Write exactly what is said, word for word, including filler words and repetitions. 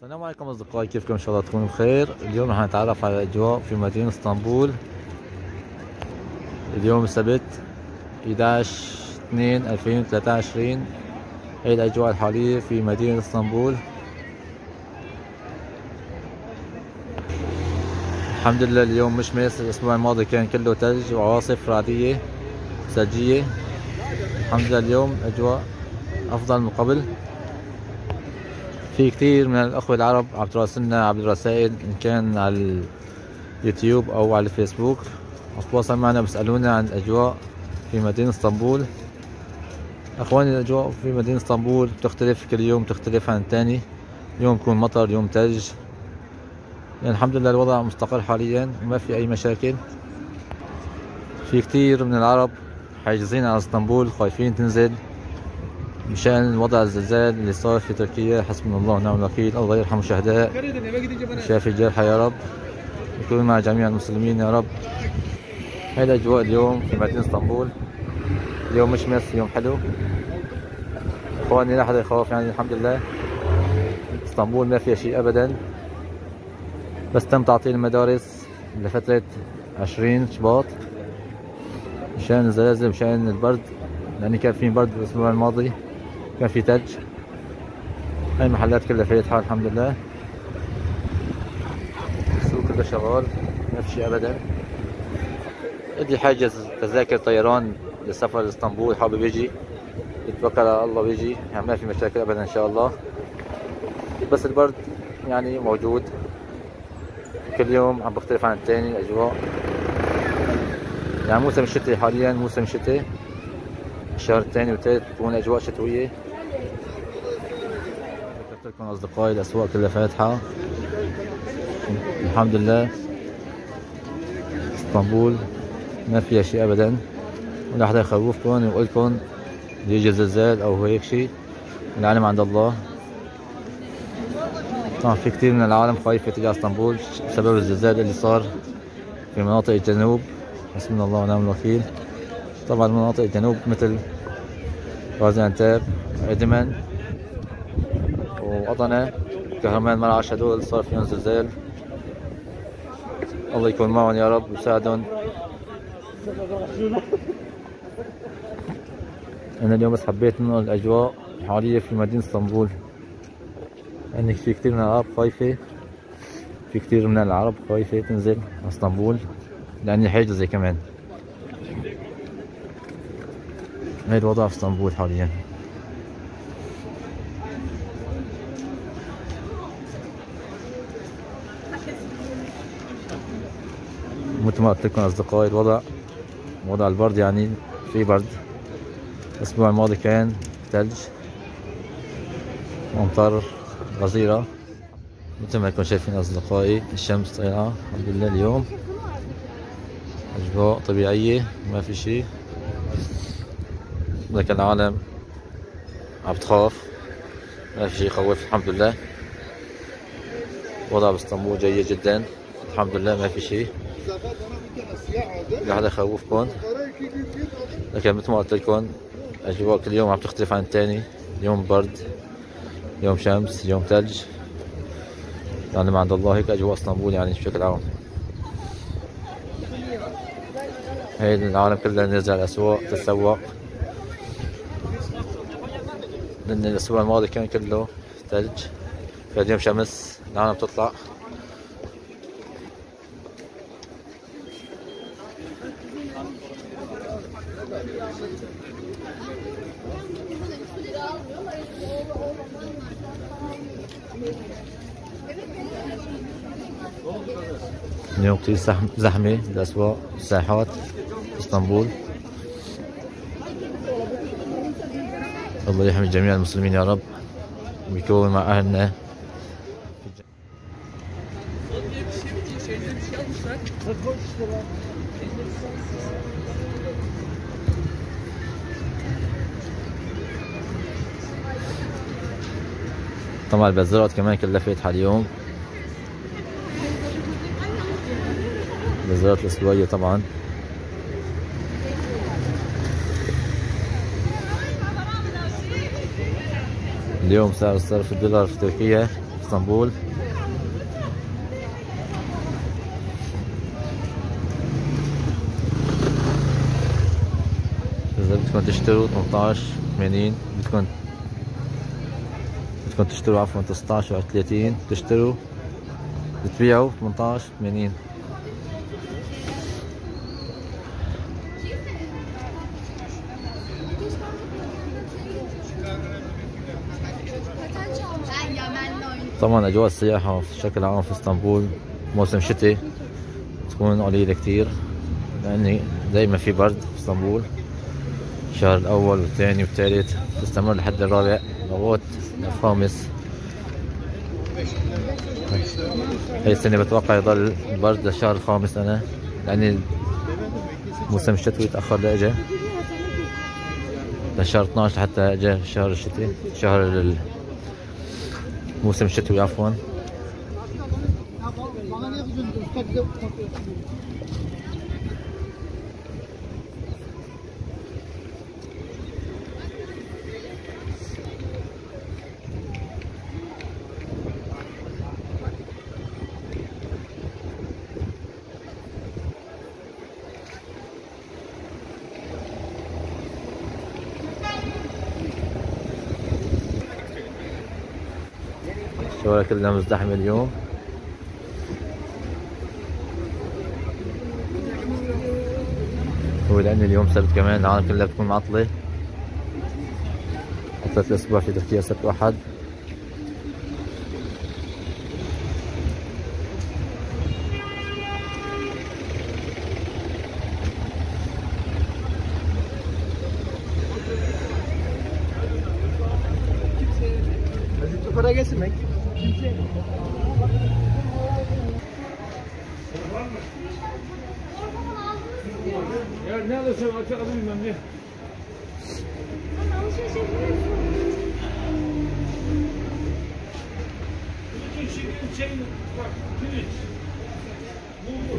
السلام عليكم أصدقائي، كيفكم؟ إن شاء الله تكونوا بخير. اليوم رح نتعرف على الأجواء في مدينة اسطنبول. اليوم السبت أحد عشر اثنين ألفين وثلاثة وعشرين. هي الأجواء الحالية في مدينة اسطنبول. الحمد لله اليوم مشمس. الأسبوع الماضي كان كله ثلج وعواصف رعدية ثلجية. الحمد لله اليوم أجواء أفضل من قبل. في كثير من الأخوة العرب عم تراسلنا عبر الرسائل، إن كان على اليوتيوب أو على الفيسبوك، عم تتواصل معنا بيسألونا عن الأجواء في مدينة اسطنبول. أخواني الأجواء في مدينة اسطنبول بتختلف كل يوم، تختلف عن الثاني. يوم يكون مطر، يوم ثلج. يعني الحمد لله الوضع مستقر حاليا وما في أي مشاكل. في كثير من العرب حاجزين على اسطنبول، خايفين تنزل مشان وضع الزلزال اللي صار في تركيا. حسبنا الله ونعم الوكيل. الله يرحم الشهداء ويشافي الجرحى يا رب، يكون مع جميع المسلمين يا رب. هاي الأجواء اليوم في مدينة اسطنبول. اليوم مشمس، يوم حلو. اخواني لا حدا يخاف، يعني الحمد لله اسطنبول ما فيها شيء ابدا. بس تم تعطيل المدارس لفترة عشرين شباط مشان الزلازل، مشان البرد، لأن كان في برد الأسبوع الماضي، كان في ثلج. هاي المحلات كلها فاتحة الحمد لله. السوق كله شغال، ما في شيء أبدا. بدي حاجز تذاكر طيران للسفر لاسطنبول، حابب يجي يتوكل على الله ويجي، يعني ما في مشاكل أبدا إن شاء الله. بس البرد يعني موجود، كل يوم عم بختلف عن الثاني الأجواء. يعني موسم الشتاء حاليا، موسم الشتاء الشهر الثاني والثالث تكون أجواء شتوية. ذكرت لكم أصدقائي الأسواق كلها فاتحة الحمد لله. اسطنبول ما فيها شيء أبدا، ولا حدا يخوفكم ويقول لكم يجي زلزال أو هيك شيء. العلم عند الله. طبعا في كثير من العالم خايفة تيجي على اسطنبول بسبب الزلزال اللي صار في مناطق الجنوب. حسبنا الله ونعم الوكيل. طبعا مناطق الجنوب مثل غازي انتاب، ادمن وأضنة، كهرمان، مرعش، هدول صار فيهم زلزال. الله يكون معهم يا رب ويساعدهم. أنا اليوم بس حبيت انه الأجواء الحالية في مدينة اسطنبول، يعني في كثير من العرب خايفة، في كثير من العرب خايفة تنزل على اسطنبول لأني حاجزة كمان. هاي الوضع في اسطنبول حاليا. مثل ما قلت لكم أصدقائي، الوضع وضع البرد، يعني في برد. الأسبوع الماضي كان ثلج وأمطار غزيرة. مثل ما انكم شايفين أصدقائي، الشمس طالعة الحمد لله اليوم. أجواء طبيعية، ما في شيء. لكن العالم عم بتخاف، ما في شيء يخوف الحمد لله. وضع باسطنبول جيد جدا الحمد لله، ما في شيء لا حدا يخوفكم. لكن مثل ما قلت لكم الأجواء كل يوم عم تختلف عن الثاني. يوم برد، يوم شمس، يوم ثلج. يعني ما عند الله هيك أجواء اسطنبول يعني بشكل عام. هي العالم كلها نازل على الأسواق تتسوق، لأن الأسبوع الماضي كان كله ثلج. فاليوم شمس، العالم بتطلع. اليوم كتير زحمة بالأسواق والساحات في اسطنبول. الله يحمي جميع المسلمين يا رب ويكون مع أهلنا. طبعا البازارات كمان كلها فاتحة اليوم، البازارات الأسبوعية طبعا. اليوم سعر الصرف الدولار في تركيا اسطنبول. إذا بدكم تشتروا ثمانية عشر ثمانين، بدكم بدكم تشتروا عفوا تسعة عشر ثلاثين، تشتروا بتبيعوا ثمانية عشر ثمانين. طبعا أجواء السياحة بشكل عام في اسطنبول موسم شتي تكون قليلة كتير، لأني دايما في برد في اسطنبول. الشهر الأول والثاني والثالث تستمر لحد الرابع لغاية الخامس. هاي السنة بتوقع يضل البرد للشهر الخامس أنا، لأني موسم الشتوي تأخر لإجا لشهر اثناشر حتى إجا الشهر الشتوي، شهر الموسم الشتوي عفوا. الشوارع كلها مزدحمة اليوم. هو لأن اليوم سبت كمان العالم كلها بتكون معطلة، عطلة الأسبوع في تركيا سبت واحد. Para getirmek. Ya ne alırsan açabilir miyim ne? Alışveriş yapıyorsun. Bütün şekerin şeyini bak pirinç. Bulgur.